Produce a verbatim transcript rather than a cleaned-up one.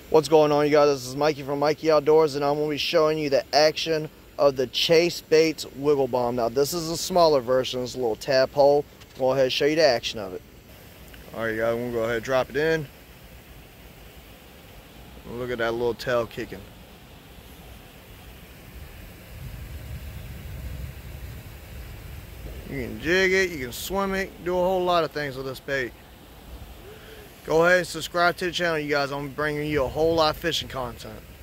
What's going on, you guys? This is Mikey from Mikey Outdoors, and I'm going to be showing you the action of the CHASEBAITS Wiggle Bomb. Now, this is a smaller version. It's a little tap hole. I'll go ahead and show you the action of it. Alright, you guys, I'm going to go ahead and drop it in. Look at that little tail kicking. You can jig it, you can swim it, do a whole lot of things with this bait. Go ahead and subscribe to the channel, you guys. I'm bringing you a whole lot of fishing content.